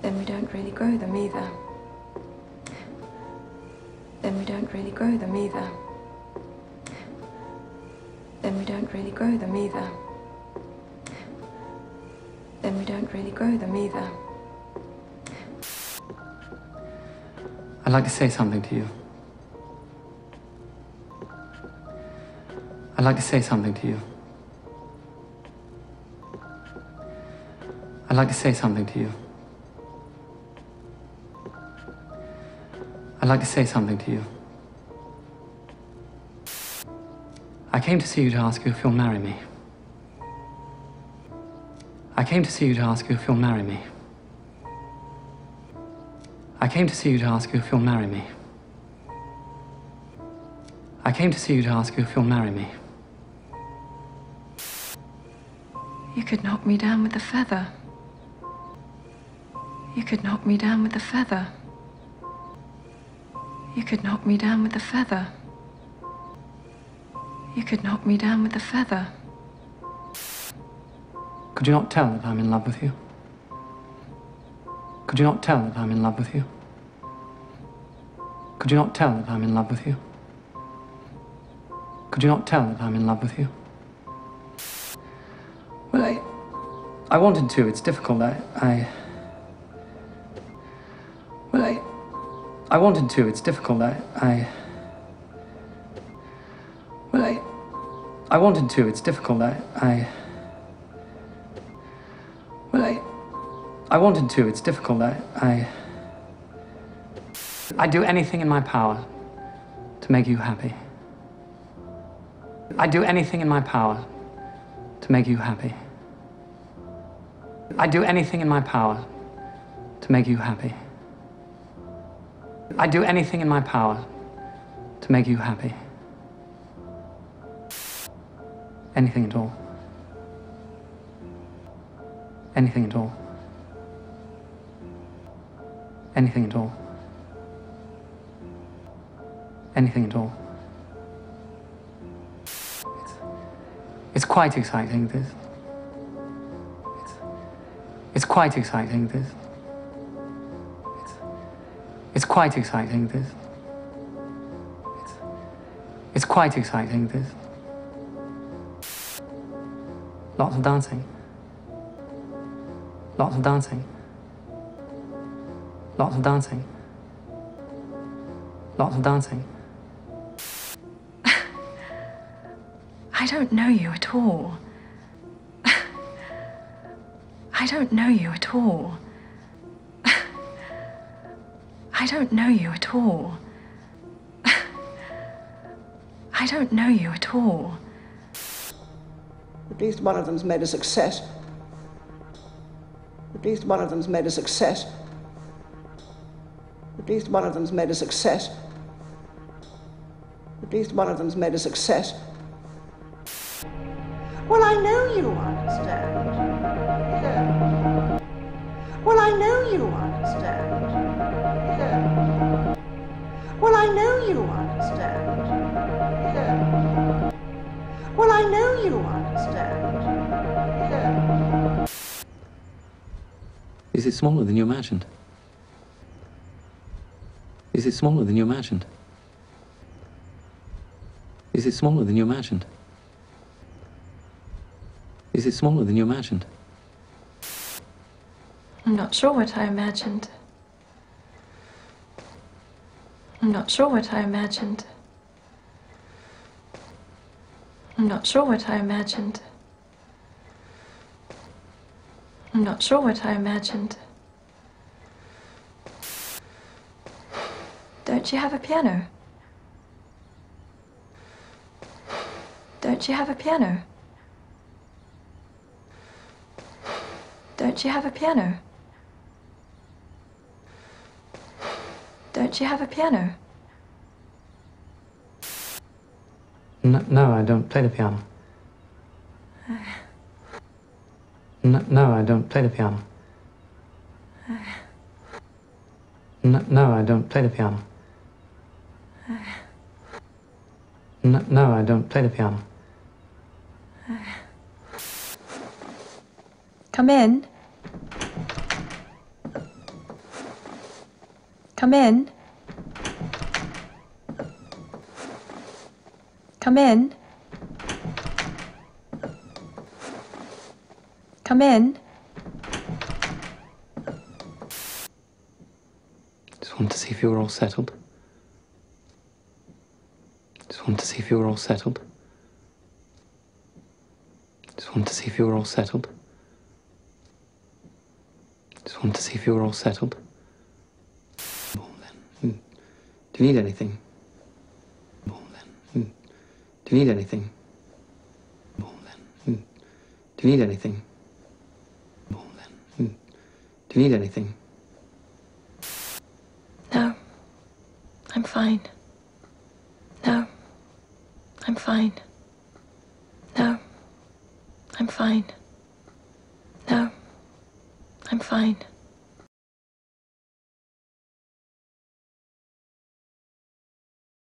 then we don't really grow them either. Then we don't really grow them either. Then we don't really grow them either. Then we don't really grow them either. I'd like to say something to you. I'd like to say something to you. I'd like to say something to you. I'd like to say something to you. I came to see you to ask you if you'll marry me. I came to see you to ask you if you'll marry me. I came to see you to ask you if you'll marry me. I came to see you to ask you if you'll marry me. You could knock me down with a feather. You could knock me down with a feather. You could knock me down with a feather. You could knock me down with a feather. Could you not tell that I'm in love with you? Could you not tell that I'm in love with you? Could you not tell that I'm in love with you? Could you not tell that I'm in love with you? Well, I wanted to. It's difficult. I wanted to. It's difficult. I wanted to. It's difficult. I wanted to. It's difficult. I'd do anything in my power to make you happy. I'd do anything in my power to make you happy. I'd do anything in my power to make you happy. I'd do anything in my power to make you happy. Anything at all. Anything at all. Anything at all. Anything at all. It's quite exciting, this. It's quite exciting, this. It's quite exciting, this. It's quite exciting, this. Lots of dancing. Lots of dancing. Lots of dancing. Lots of dancing. I don't know you at all. I don't know you at all. I don't know you at all. I don't know you at all. At least one of them's made a success. At least one of them's made a success. At least one of them's made a success. At least one of them's made a success. Well, I know you understand. Yeah. Well, I know you understand. Yeah. Well, I know you understand. Yeah. Well, I know you understand. Yeah. Is it smaller than you imagined? Is it smaller than you imagined? Is it smaller than you imagined? Is it smaller than you imagined? I'm not sure what I imagined. I'm not sure what I imagined. I'm not sure what I imagined. I'm not sure what I imagined. Don't you have a piano? Don't you have a piano? Don't you have a piano? Don't you have a piano? No, I don't play the piano. No, I don't play the piano. No, I don't play the piano. No, I don't play the piano. Come in. Come in. Come in. Come in. Just wanted to see if you were all settled. Just wanted to see if you were all settled. Just wanted to see if you were all settled. Just wanted to see if you were all settled. Well, then. Do you need anything? Well, then. Do you need anything? Well, then. Do you need anything? Well, then. Do you need anything? No. I'm fine. No. I'm fine. No. I'm fine. No. I'm fine.